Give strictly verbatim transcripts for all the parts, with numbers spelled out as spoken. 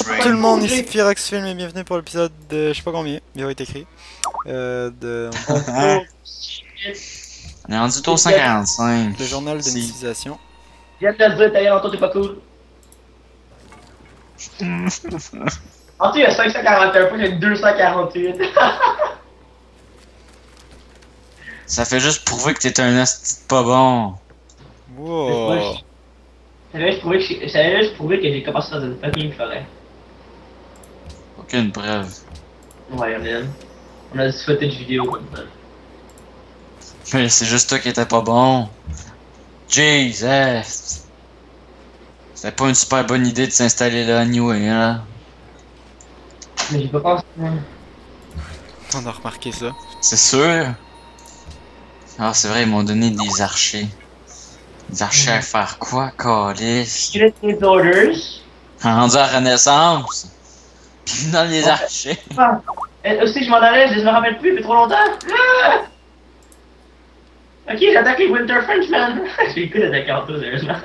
Tout le monde, ici Pyrox Film et bienvenue pour l'épisode de je sais pas combien, il va être écrit. Euh, de... On est rendu au cent quarante-cinq. Le journal d'initialisation. Je viens de le dire, d'ailleurs, Anto, t'es pas cool. Anto, il y a cinq cent quarante et un points, j'ai deux cent quarante-huit. Ça fait juste prouver que t'es un asti pas bon. Wow. Ça allait juste prouver que j'ai- ça allait juste prouver que j'ai commencé dans une fucking forêt. Aucune preuve. Ouais, y'en a une. On a du footage vidéo comme ça. Mais c'est juste toi qui étais pas bon. Jesus. C'était pas une super bonne idée de s'installer là, anyway, là. Mais j'ai pas pensé. On a remarqué ça. C'est sûr. Ah, c'est vrai, ils m'ont donné des archers. Des archers à faire quoi, calice? Je laisse les orders. Rendu à Renaissance. Pis dans les archers. Ah, et aussi, je m'en allais, je me rappelle plus, il fait trop longtemps. Ah! Ok, j'attaque les Winter Frenchman. J'ai le coup d'attaquer en tout, sérieusement.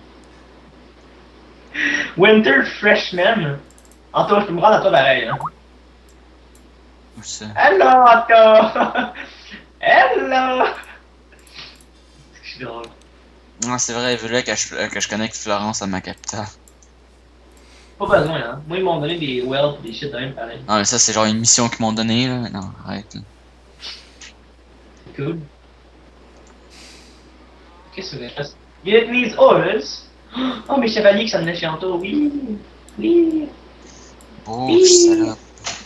Winter Freshman. Anto, je peux me rendre à toi pareil. Hein. Où ça? Hello, Anto! Hello! Je suis drôle. Non, c'est vrai, il voulait que je, que je connecte Florence à ma capitale. Pas besoin, hein. Moi, ils m'ont donné des wealth des shit de même pareil. Non, mais ça, c'est genre une mission qu'ils m'ont donnée, là. Non, arrête, là. Cool. Qu'est-ce que je fais? Get these orders! Oh, mes chevaliers qui s'en venaient chez Anto, oui! Oui! Beau, Oui. salope.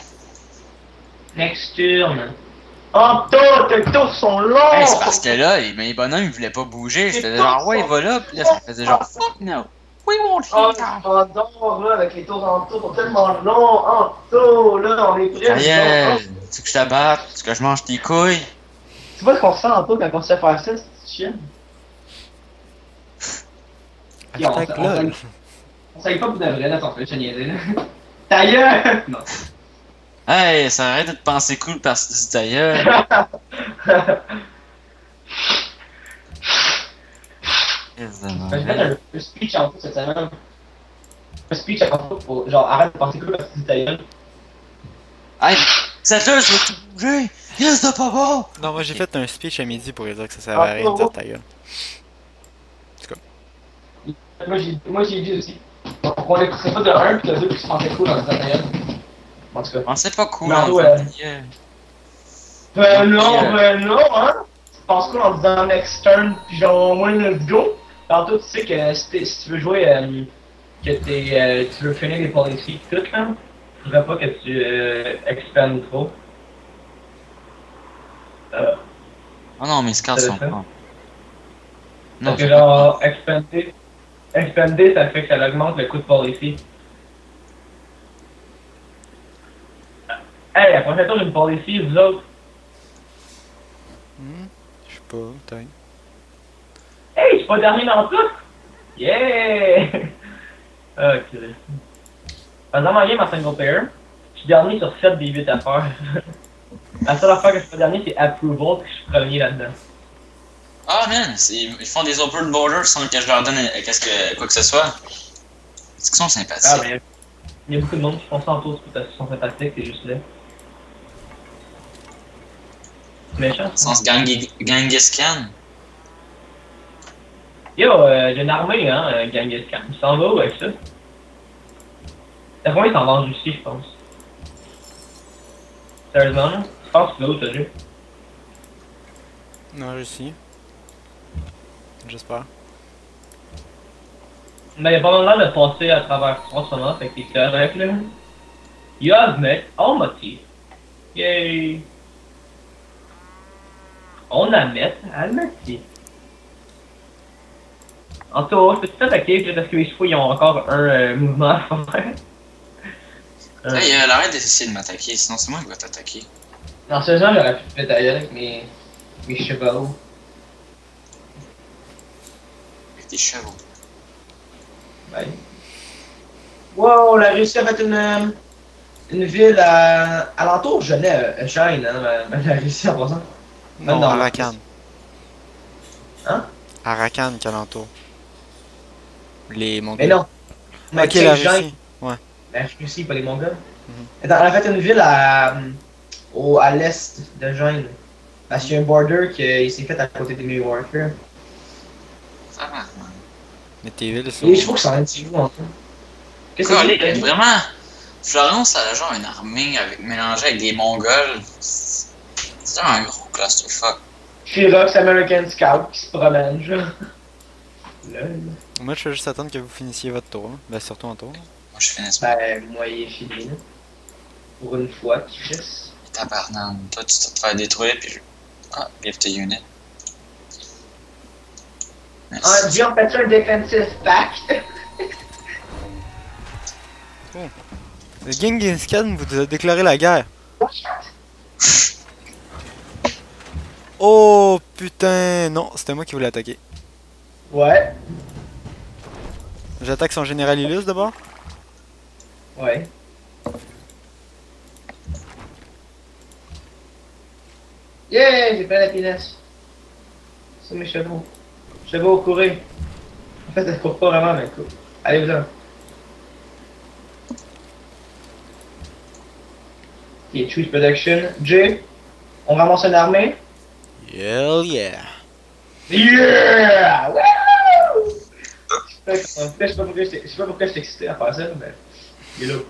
Next turn! Anto, tes tours sont longs! Hey, c'est parce que là, les, mes bonhommes, ils voulaient pas bouger. J'étais genre, ouais, il va là. Pis là, ça faisait genre, fuck no. We won't Oh, hit down. j'adore, là, avec les tours Anto, sont tellement longs! Anto, là, on est prêts! Aïe, tu veux que je te batte? Tu veux que je mange tes couilles? Tu vois ce qu'on ressent Anto quand on se fait faire ça, c'est chiant? Hashtag on- on- lol. On savait pas pour de vrai, là, ton fait, je te niaisais, là. Ta gueule! Non. Hey, ça arrête de te penser cool parce que c'est d'ailleurs. J'ai fait un, un speech en tout cette semaine. Un speech en tout pour genre arrête de penser cool parce que c'est ta gueule. Hey, cette là, je vais tout bouger. Yes, t'as pas bon. Non, moi j'ai fait un speech à midi pour dire que ça servait à rien de dire ta gueule. Moi j'ai moi j'ai dit aussi. On écouterait pas de un puis de deux qui se pensaient cool en disant ta gueule. En tout cas. On sait pas cool, Non, en ouais. fait. Ben non, Yeah. ben non, hein! Tu penses cool en disant next turn pis genre one let's go? Tantôt tu sais que si, t'es- si tu veux jouer, euh, que t'es, euh, tu veux finir les policies pis tout là, faudrait pas que tu euh, expandes trop. Euh, Oh non, mes cartes Ça sont le fait? pas. Non, parce que c'est genre, expander, expander ça fait que ça augmente le coût de policy. Hey, la prochaine tour d'une policy, vous autres, Hmm? Je sais pas, peut-être. hey, je suis pas dernier dans tout! Yeah! Ah, ok. Par exemple, en game en single player, je suis dernier sur sept des huit affaires. La seule affaire que je suis pas dernier, c'est approval, puis je suis premier là-dedans. Ah man, c'est- ils font des open borders sans que je leur donne euh, qu'est-ce que, quoi que ce soit. Est-ce qu'ils sont sympathiques? Ah, mais il y a beaucoup de monde qui font ça en tour parce qu'ils sont sympathiques, c'est juste là. C'est méchant. ça. Sens Genghis Genghis Khan. Yo, euh, j'ai une armée, hein, euh, Genghis Khan. Il s'en va où avec ça? T'as combien il s'en va en Russie, je pense? Sérieusement, là? Je pense que c'est où, ce jeu? Non, réussi. J'espère. Mais il y a pas mal de passer à travers ça en ce moment, fait que t'es correct, là. You have met Almaty. Yay! On a met Almaty. En tout cas, je peux tout attaquer, là, parce que les chevaux, ils ont encore un euh, mouvement à faire. Euh, Hey, euh, arrête d'essayer de m'attaquer, sinon c'est moi qui vais t'attaquer. Non, sérieusement, j'aurais pu te péter la gueule avec mes, mes chevaux. Avec tes chevaux. Bye. Wow, la Russie a fait une, euh, une ville à, alentour, je n'ai euh, Shine, hein, ma- ma- la Russie en passant. Non, non, Arakan. Hein? Arakan, Calanto. Les Mais Mongols. non. Mais Ok, tu sais, la Shine, Russie. Ouais. La Russie, pas les Mongols. Mm-hmm. On a fait une ville à, au, à l'est de Gênes. Parce qu'il y a un border qui s'est fait à côté des New Yorkers. Ça va, man. Mais tes villes sont... Et je trouve que ça a un petit goût en fait. Qu'est-ce que c'est vraiment... Florence, elle a genre une armée avec, mélangée avec des Mongols. C'est un gros clusterfuck. Chirox American Scout qui se promène, genre. Moi, je vais juste attendre que vous finissiez votre tour. Hein. Ben, surtout un tour. Moi, je finis pas. Ben, moi, il est fini. Là. Pour une fois, qui fisse. Tabarnak. Toi, tu te fais détruire, puis je... Ah, give to unit. Merci. Ah, Dieu, on fait un defensive pact. Oh. Le Genghis Khan vous a déclaré la guerre. Oh putain, non, c'était moi qui voulais attaquer. Ouais. J'attaque son général illustre d'abord. Ouais. Yeah, j'ai fait la finesse. C'est mes chevaux. Chevaux, courez. En fait, elle court pas vraiment, mais court. Allez, vous-en. Ok, choose production. J, on ramasse une armée. Hell yeah. Yeah! Wouh! Je sais pas pourquoi je suis excité à faire ça, mais il est là.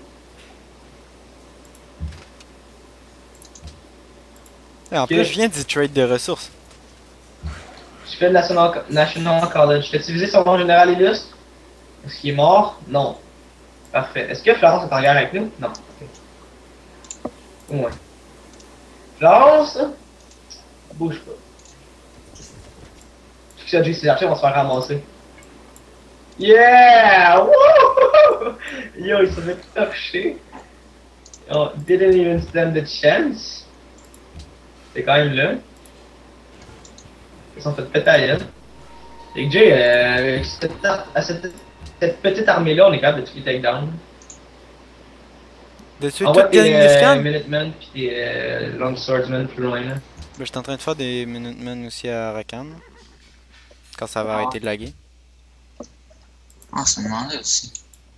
Et en Okay. plus, je viens d'y trade des ressources. Je fais le National, National College. T'as utilisé son nom général illustre? Est-ce qu'il est mort? Non. Parfait. Est-ce que Florence est en guerre avec nous? Non. Okay. Ouais. Florence? Bouge pas. Si ça dit ses archers vont se faire ramasser. Yeah! Wouhou! Yo, ils se fait torcher. Oh, didn't even stand the chance. C'est quand même là. Ils sont fait péter à gueule. Et que Jay, euh, avec cette, à cette, cette petite armée-là, on est capable de tuer takedown. De tuer On tout voit tes Genghis euh, Khan? Minutemen pis tes euh, Longswordsmen plus loin là. Ben, je suis en train de faire des Minutemen aussi à Rakan. Quand ça va arrêter de laguer. Ah, ça me demandait aussi.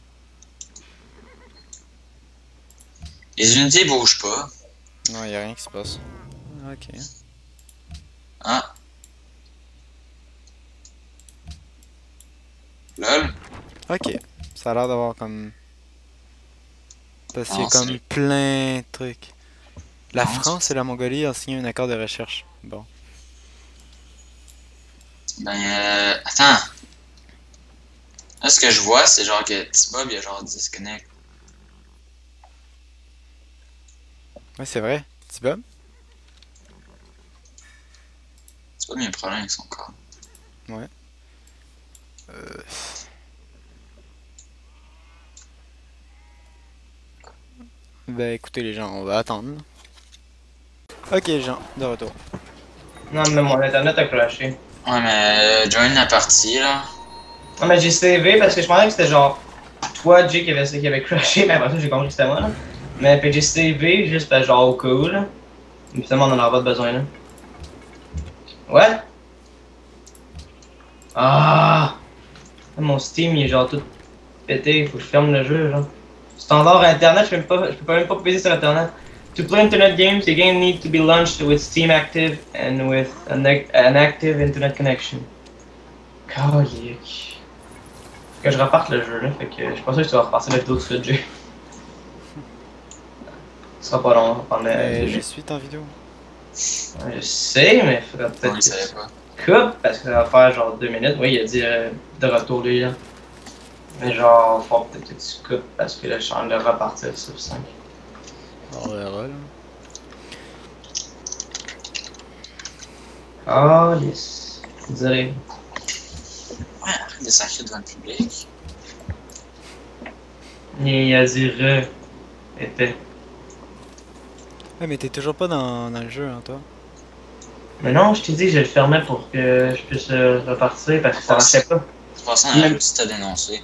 Les unités bougent pas. Non, y'a rien qui se passe. Ok. Ah. Lol. Ok. Ça a l'air d'avoir comme... Parce qu'il y a Ah, comme c'est- plein de trucs. La Ah, France et la Mongolie ont signé un accord de recherche. Bon. Ben, euh, attends. Là, ce que je vois, c'est genre que T-Bob, il a genre disconnect. Ouais, c'est vrai. T-Bob? T-Bob, il y a un problème avec son corps. Ouais. Euh... Ben écoutez les gens, on va attendre. Ok les gens, de retour. Non mais mon internet a crashé. Ouais, mais euh, join la partie, là. Non mais j'ai savé parce que je pensais que c'était genre toi Jay qui avait, qui avait crashé, mais après ça j'ai compris que c'était moi là. Mais puis j'ai savé juste parce que genre au cas où là. Mais finalement on en aura pas besoin là. Ouais? Ah! Mon Steam il est genre tout pété, faut que je ferme le jeu genre. Standard internet, je peux, pas, je peux pas même pas peser sur internet. To play internet games, the game needs to be launched with Steam active and with an, an active internet connection. Calique. Faut que je reparte le jeu là, fait que je suis pas sûr que tu vas repartir la vidéo tout de suite, Jay. Ce sera pas long, on va prendre Mais la je suis en vidéo. Ouais, je sais, mais il faudrait Non, peut-être il que savait tu pas. coupes parce que ça va faire genre deux minutes. Oui, il a dit euh, de retour lui là. Mais genre, faut peut-être que tu coupes parce que là je suis en train de repartir sur cinq. On verra là. Oh yes. Je dirais. Ouais, arrête de sacrer devant le public. Il a dit re. Était. Ouais mais t'es toujours pas dans, dans le jeu hein toi. Mais non, je t'ai dit que je le fermais pour que je puisse euh, repartir parce que ça marchait pas. C'est pas ça, même si t'as dénoncé.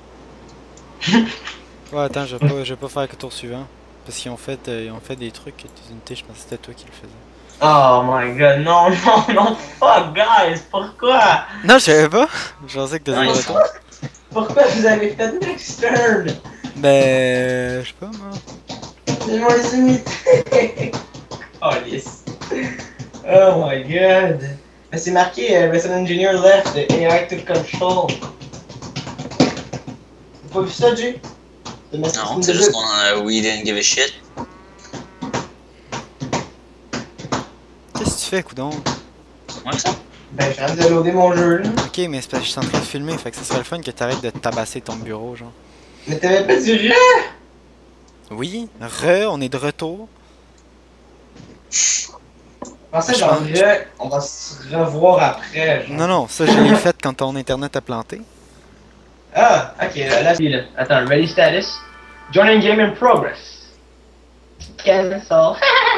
Ouais attends, je vais pas, je vais pas faire le tour suivant. Parce qu'ils ont fait, euh, ils ont fait des trucs, des unités, je pensais que c'était toi qui le faisais. Oh my god, non, non, non, fuck guys, pourquoi? Non je savais pas. Je pensais que t'étais Ouais, de retour. Pourquoi vous avez fait next turn? Ben, je sais pas moi. Ils vont les imiter. Oh, yes. Oh my god. Mais c'est marqué, uh, Resident Engineer left, the A I took control. T'as pas vu ça, Jay? Non, c'est juste qu'on en a we didn't give a shit. Qu'est-ce que tu fais, coudon? Ouais, ça? Ben, je viens de loader mon jeu, là. Ok, mais c'est parce que je suis en train de filmer, fait que ce serait le fun que t'arrêtes de tabasser ton bureau, genre. Mais t'avais pas dit rien? Oui, re, on est de retour. Je pensais genre, re, on va se revoir après. Genre. Non, non, ça je l'ai fait quand ton internet a planté. Ah, ok, là, là, là. Attends, ready status? Joining game in progress. Cancel.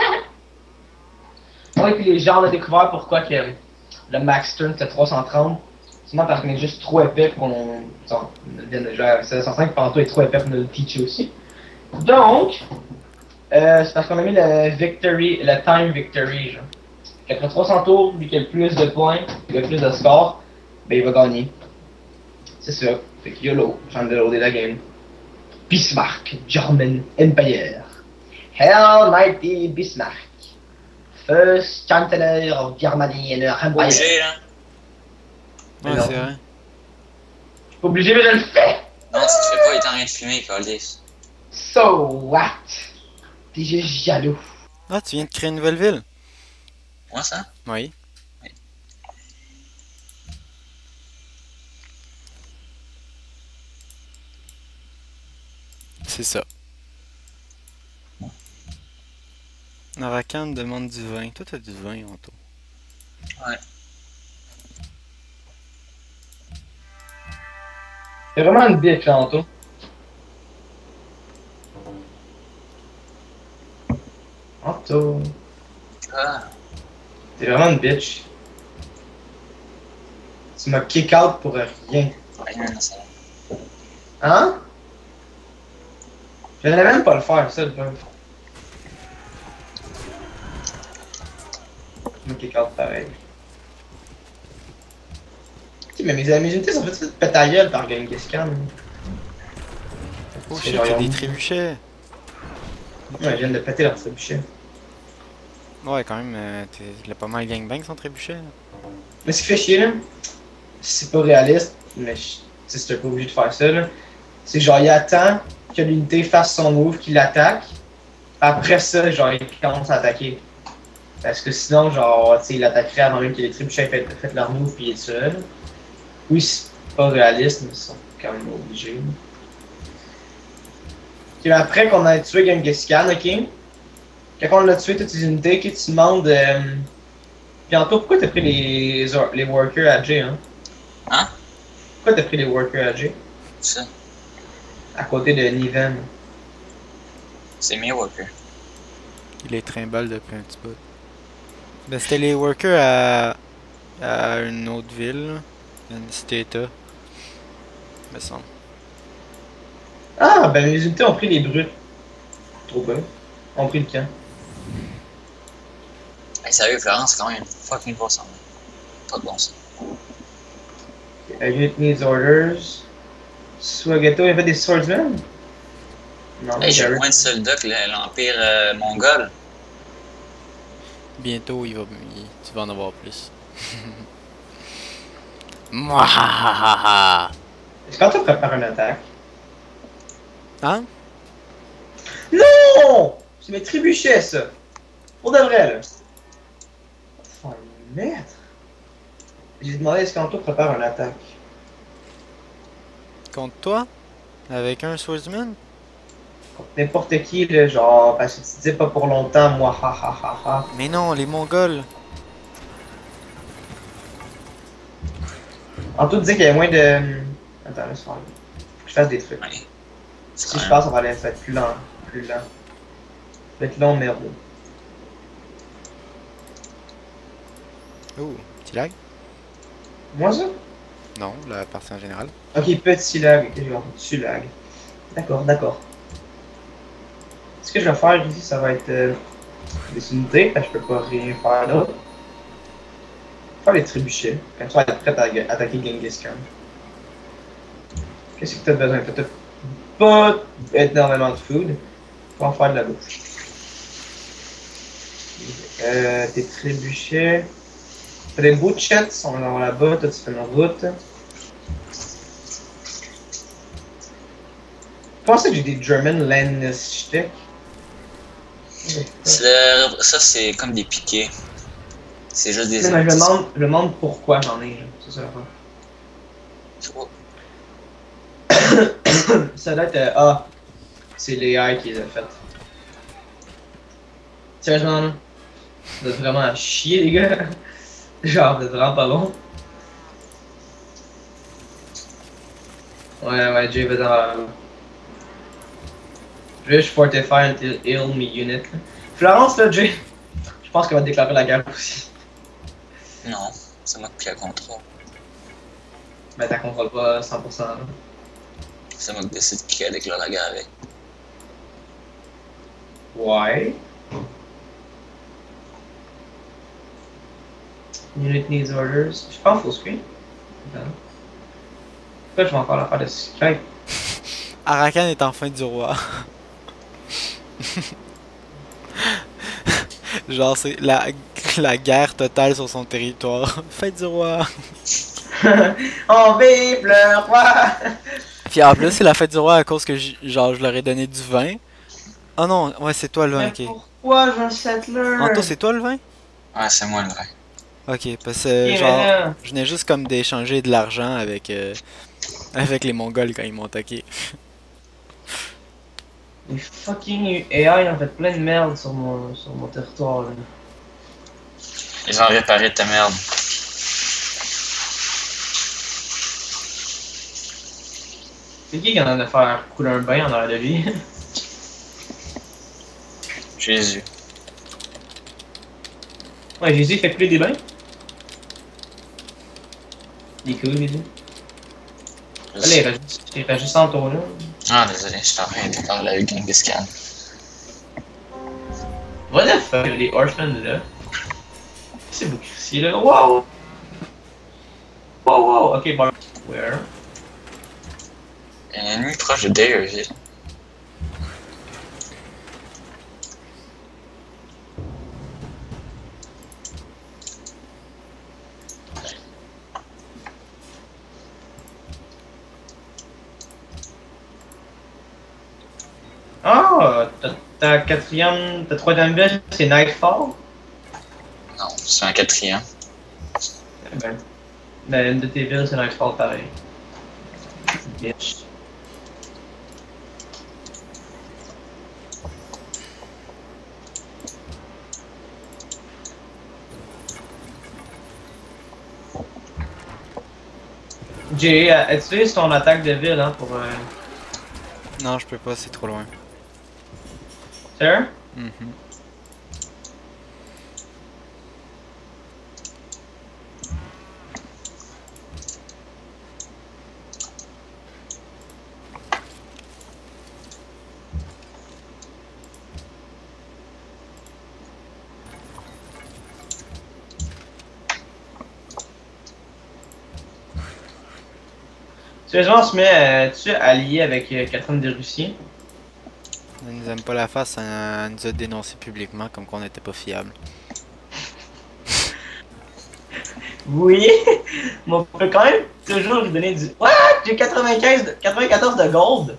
Oui, puis les gens ont découvert pourquoi que le max turn c'était trois cent trente. Sinon parce qu'on est juste trop épais pour qu'on... On vient de jouer à sept cent cinq, Panto est trop épais pour nous le teacher aussi. Donc, euh, c'est parce qu'on a mis le victory, le time victory, genre. Après trois cents tours, lui qui a le plus de points, qui a le plus de score, ben il va gagner. C'est ça. Fait que YOLO, je viens de loader la game. Bismarck, German Empire. Hail mighty Bismarck. First Chancellor of Germany and her Empire. Obligé, là. Ouais, non. c'est vrai. Je suis pas obligé, mais je le fais! Non, tu te fais pas, il est en train de filmer, Caldis. So what? T'es juste jaloux. Ah, tu viens de créer une nouvelle ville? Moi, ça? Oui. Oui. C'est ça. Narakan demande du vin. Toi, t'as du vin, Anto. Ouais. C'est vraiment une bitch, Anto. Anto. Ah. T'es vraiment une bitch. Tu m'as kick out pour rien. Rien, ça. Hein? Je n'allais même pas le faire, ça, le bug. Tu m'as kick out pareil. Ok, mais mes amis unités sont faites péter à gueule par Genghis Khan. Oh C'est shit, genre, y'a ils des ont- trébuchets. Ouais, ils viennent de péter leur trébuchet. Ouais, quand même, euh, t'es- il a pas mal gangbang son trébuchet. Là. Mais ce qui fait chier, là, c'est pas réaliste, mais je- tu sais, c'était pas obligé de faire ça, là. C'est genre, il attend que l'unité fasse son move, qu'il attaque. Après ça, genre, il commence à attaquer. Parce que sinon, genre, tu sais, il attaquerait avant même que les trébuchets aient fait, fait leur move, puis il est seul. Oui, c'est pas réaliste, mais ils sont quand même obligés. Ok, mais après qu'on a tué Genghis Khan, ok? Quand on l'a tué toutes les unités, ok, tu demandes. Euh... Bientôt, pourquoi t'as pris les, les workers à J, hein? Hein? Pourquoi t'as pris les workers à J? Ça. À côté de Niven. C'est mes workers. Il les trimballe depuis un petit bout. Ben, c'était les workers à, à une autre ville, là. Une cité-état. Me semble. Ah, ben les unités ont pris les brutes. Trop bien. Ont pris le camp. Hey, sérieux, Florence, c'est quand même fucking pas ça. Pas de bon sens. A unit needs orders. Swagato, il y avait des swordsmen? Non, Hey, j'ai Garrett. moins de soldats que le- l'Empire euh, mongol. Bientôt, il va, il- tu vas en avoir plus. Mouahahaha. Est-ce qu'on te prépare une attaque? Hein? Non! C'est mes trébuchets, ça! Pour de vrai, là. Oh, merde! J'ai demandé est-ce qu'Anto prépare une attaque. Contre toi? Avec un swordsman? Contre n'importe qui, là, genre, parce que tu dis pas pour longtemps, moi, ha ha ha ha. Mais non, les Mongols! Anto disait qu'il y avait moins de... Attends, laisse faire. Faut que je fasse des trucs. Ouais. C'est Si quand je même- passe, on va aller être plus lent. Plus lent. Ça va être long, merde. Oh, petit lag? Moi, ça? Non, la partie en général. Ok, petit lag. Ok, je vais avoir petit lag. D'accord, d'accord. Ce que je vais faire ici, ça va être euh, des unités, parce que je peux pas rien faire d'autre. Faire les trébuchets, comme ça, elle est prête à attaquer Genghis Khan. Qu'est-ce que t'as besoin? T'as pas énormément de food. Faut en faire de la bouffe. Euh, tes trébuchets. T'as des butchets, on va là-bas, toi tu fais une route. Je pensais que j'ai des German Landstick. Le... Ça, c'est comme des piquets. C'est juste des... Mais je me demande, je me demande pourquoi j'en ai, c'est ça la Ça doit être... Euh, ah, c'est l'A I qui les a faites. Sérieusement, là, vous êtes vraiment à chier, les gars. Genre, vous êtes vraiment pas bon. Ouais, ouais, Jay va dans... Juste fortify until heal me unit. Là. Florence, là, Jay, je pense qu'elle va déclarer la guerre aussi. Non, c'est moi qui la contrôle. Mais t'as contrôles pas cent pour cent. Là. C'est moi qui décide qui a déclaré la guerre avec. Ouais. Unit needs orders. Je suis pas en full screen. Non. Pourquoi je vais encore la faire de Skype? Arakan est enfin du roi. Genre, c'est la, la guerre totale sur son territoire. Fête du roi. On vive le roi! Puis en plus, c'est la fête du roi à cause que j- genre, je leur ai donné du vin. Oh non, ouais, c'est toi le vin, Mais ok. pourquoi j'ai un settler? Anto, c'est toi le vin? Ouais, c'est moi le vrai. Ok, parce que Ok, genre, mais là- je venais juste comme d'échanger de l'argent avec, euh, avec les Mongols quand ils m'ont attaqué. Les fucking A I ont fait plein de merde sur mon, sur mon territoire. Là. Ils ont réparé ta merde. C'est qui qui en a faire couler un bain en arrière de lui? Jésus. Ouais, Jésus fait couler des bains? Il est cool, Jésus. Je Allez, il reste juste- il reste juste en tour là. Ah, désolé, je suis en train de parler avec Genghis Khan. What the fuck, les orphelins là? C'est beau ici là. Wow! Wow, wow! Ok, bon. Where? Il y a un ennemi proche de Dayerville. Ah! ta- Ta quatrième. Ta troisième ville, c'est Nightfall? Non, c'est un quatrième. Eh ben. Mais une de tes villes, c'est Nightfall pareil. Bitch. Jay, euh, utilise ton attaque de ville hein, pour. Euh... Non, je peux pas, c'est trop loin. Sérieux? Mhm. Sérieusement, on se met euh, tu sais, allié avec euh, Catherine de Russie. Elle nous aime pas la face, elle nous a dénoncé publiquement comme qu'on n'était pas fiable. Oui, mais on peut quand même toujours lui donner du. What? J'ai quatre-vingt-quinze, de- quatre-vingt-quatorze de gold!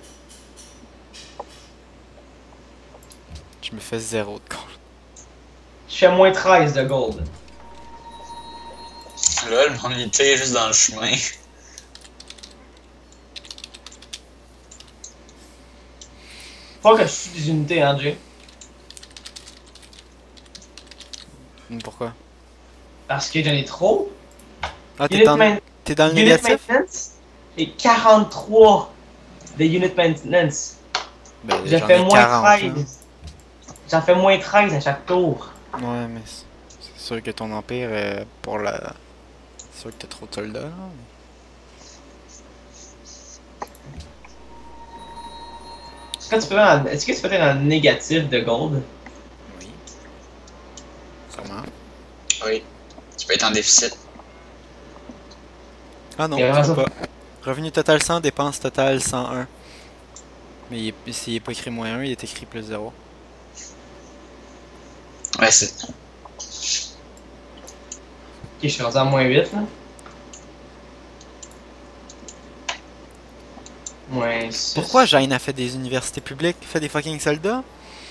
Je me fais zéro de compte. Je fais moins treize de gold. Lol, mon unité est juste dans le chemin. Pas que je suis des unités, hein, Jay. Pourquoi? Parce que j'en ai trop. Ah, t'es Unit, dans, main- t'es dans le unit négatif? maintenance, j'ai quarante-trois de unit maintenance. Ben, J'ai j'en fait ai moins quarante. là. treize. J'en fais moins treize à chaque tour. Ouais, mais c'est c'est sûr que ton empire, euh, pour la... C'est sûr que t'as trop de soldats, là. Est-ce que tu peux être dans- est-ce que tu peux être dans le négatif de gold? Oui. Sûrement. Oui. Tu peux être en déficit. Ah non, Et tu raison. peux pas. Revenu total cent, dépense totale cent un. Mais il est- s'il est pas écrit moins un, il est écrit plus zéro. Ouais, c'est. Ok, je suis rendu à moins huit là. Moins six. Pourquoi Jane a fait des universités publiques, fait des fucking soldats?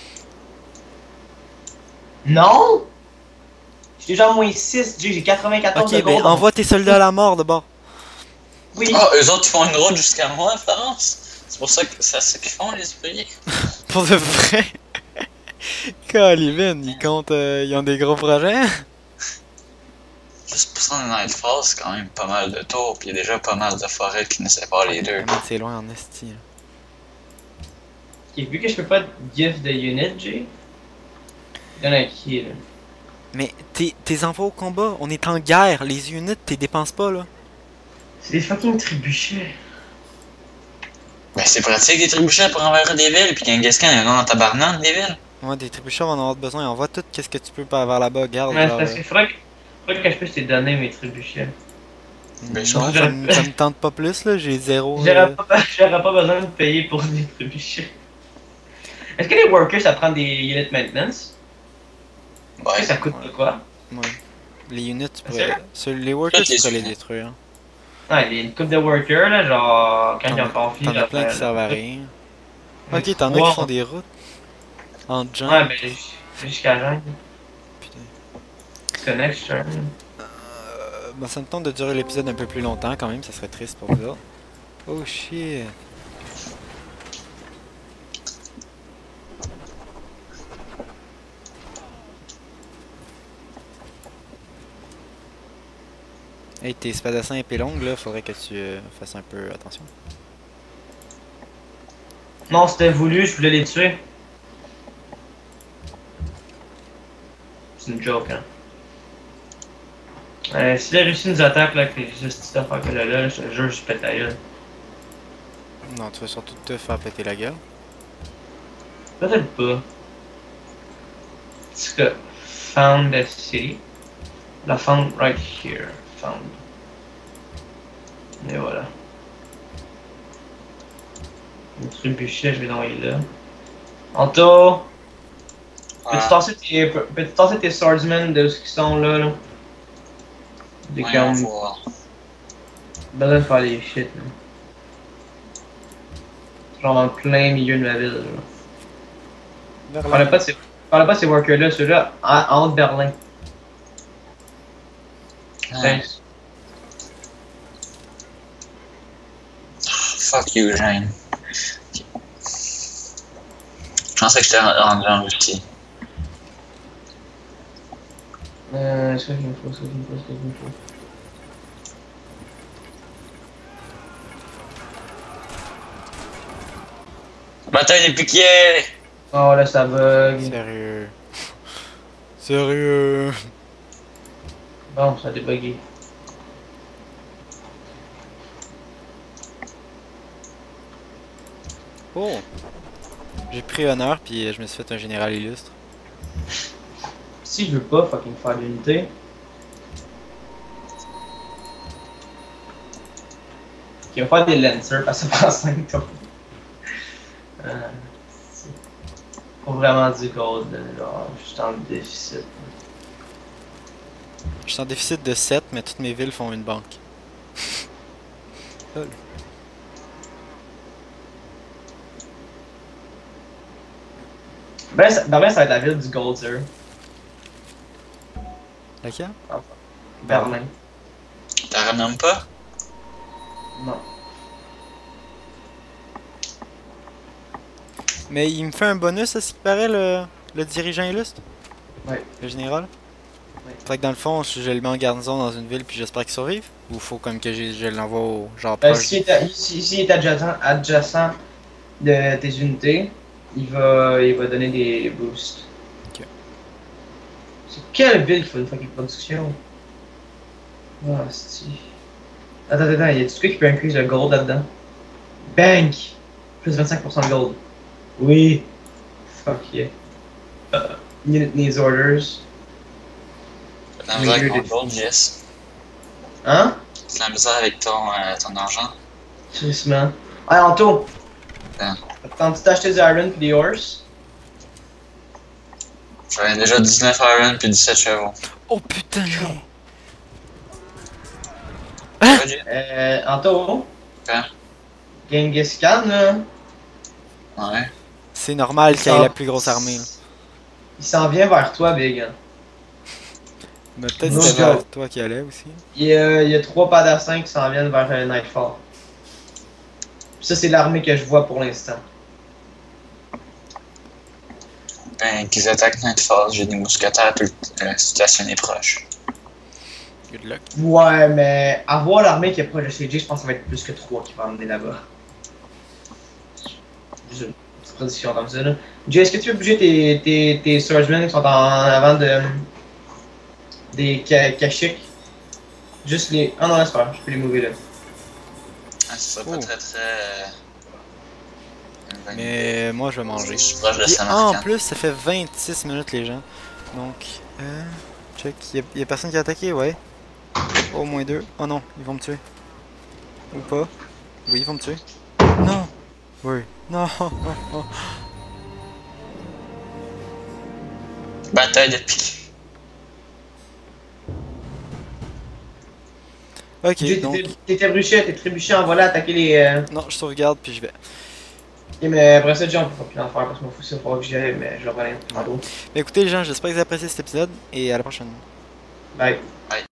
Non! Je suis déjà à moins six, Jay, j'ai quatre-vingt-quatorze Ok, de ben gold. envoie tes soldats à la mort d'abord. Oui. Ah, eux autres, ils font une route jusqu'à moi, France. C'est pour ça que c'est ça qu'ils font, les ouvriers. Pour de vrai. Calvin, ils comptent, euh, ils ont des gros projets. Juste pour ça, on est dans les phases, c'est quand même pas mal de tours, puis il y a déjà pas mal de forêts qui ne séparent les deux. Ouais, mais c'est loin en esti. là. Ok, vu que je peux pas give de unit, Jay. Donne un qui là. Mais t'es t'es envoies au combat, on est en guerre, les units, t'es dépenses pas là. C'est des fucking trébuchets. Ben, c'est pratique des trébuchets pour envers des villes, puis qu'un Gascan, il y en a dans tabarnak des villes. Ouais, des trébuchets, on va en avoir besoin, envoie tout qu'est-ce que tu peux pas avoir là-bas, garde. Ouais, c'est genre, parce euh, qu'il faudrait que, faudrait que je puisse te donner mes trébuchets. Ben, je non, pense ça, que- me- ça me tente pas plus là, j'ai zéro. J'aurais euh, pas, j'aurais pas besoin de payer pour des trébuchets. Est-ce que les workers ça prend des unit maintenance? Est-ce Ouais. que ça coûte ouais. de quoi? Ouais. Les units, tu Ah, pourrais. sérieux? sur les workers, Toutes tu les pourrais les units. détruire. hein. Ouais, il y a une coupe de workers là, genre quand T'en ils ont as- pas fini. T'en as plein qui servent à rien. Ok, t'en as qui font des routes. En jump. Ouais, ben jusqu'à Jean. Putain. Connection. Euh, ben, ça me tente de durer l'épisode un peu plus longtemps quand même, ça serait triste pour vous autres. Oh shit. Hey, tes spadassins épée longue là, faudrait que tu euh, fasses un peu attention. Non, c'était voulu, je voulais les tuer. C'est une joke, hein. Euh, si la Russie nous attaque là, avec les petites affaires qu'elle a là, je te jure, je pète la gueule. Non, tu vas surtout te faire péter la gueule. Peut-être pas. Parce que found the city. La found right here. Found. Et voilà. Le trébuchet, je vais l'envoyer là. Anto! Peux-tu Ouais. tasser tes, peux-tu tasser tes swordsmen de ce qui sont là, là? Des Voyons comme. voir. Besoin de faire les shit, là. Genre dans le plein milieu de ma ville, là. Vers Je parlais là. pas de ces, je parlais pas de ces workers-là, ceux-là, en, en haut de Berlin. Ouais. Thanks. Fuck you, Jane. Ok. Je pensais que j'étais rendu en Russie. Euh, c'est quoi qu'il me faut, c'est quoi qu'il me faut, c'est quoi qu'il me faut. Bataille des piquiers! Oh là, ça bug. Sérieux. Sérieux. Bon, ça a débugué. Oh. J'ai pris honneur puis je me suis fait un général illustre. Si je veux pas fucking faire l'unité. Ok, on va faire des lancers parce que ça prend cinq tours. Euh, c'est pas vraiment du gold, là, genre, je suis en déficit. Je suis en déficit de sept, mais toutes mes villes font une banque. Lol. Ben, ça, Berlin, ça va être la ville du gold, sir. Laquelle? Berlin. T'en renommes pas? Non. Mais il me fait un bonus à ce qui paraît, le, le dirigeant illustre? Ouais. Le général? Ouais. Fait que dans le fond, je le mets en garnison dans une ville puis j'espère qu'il survive? Ou faut comme que je, je l'envoie au genre Euh, proche? S'il est, à- si, s'il est adjacent, adjacent de tes unités, il va, il va donner des boosts. Ok. C'est quelle ville qui fait une fucking production? Ah, c'est. Attends, attends, y a-tu quoi qui peut increase le gold là-dedans? Bank! Plus vingt-cinq pour cent de gold. Oui! Fuck yeah. Uh, unit needs orders. T'as la misère avec Milieu ton de- gold, Jess. Hein? T'as la misère avec ton, euh, ton argent. Tristement. Ah, Anto! Hein. Attends-tu d'acheter du iron pis des horses? J'avais déjà dix-neuf iron puis dix-sept chevaux. Oh putain! Ça va, Jay? Euh, Anto? Quoi? Genghis Khan, là, Ouais. C'est normal qu'il ait Ça- la plus grosse armée. Là. il s'en vient vers toi, Big. Mais peut-être No que c'était vers joke. toi qui allait aussi. Il y a, il y a trois padassins qui s'en viennent vers euh, Nightfall. Puis ça, c'est l'armée que je vois pour l'instant. Ben, qu'ils attaquent Nightfall, j'ai des mousquetaires tout euh, stationnés proches. Good luck. Ouais, mais avoir l'armée qui est proche de C J, je pense que ça va être plus que trois qui vont emmener là-bas. Juste une petite prédiction comme ça, là. Jay, est-ce que tu veux bouger tes, tes, tes swordsmen qui sont en avant de... des ka Kashyyyk? Juste les... Ah non, laisse faire, je peux les mouver là. Ah, ça serait Oh. pas très très. Euh... une bonne idée. Mais moi je vais manger. Je suis proche de Puis, ah, en Samarkand. plus, ça fait vingt-six minutes les gens. Donc, euh, check. Y'a y a personne qui a attaqué, ouais. Au moins deux. Oh non, ils vont me tuer. Ou pas. Oui, ils vont me tuer. Non. Oui. Non. Bataille de pique. Ok, Jay, donc. t'es- t'es trébuché, t'es trébuché en volant, attaquer les... Euh... Non, je sauvegarde puis je vais. Ok, mais après ça, Jay, on peut pas plus en faire parce que moi, faut ça, faut que j'y aille, mais je reviens tantôt. Mais écoutez les gens, j'espère que vous avez apprécié cet épisode et à la prochaine. Bye.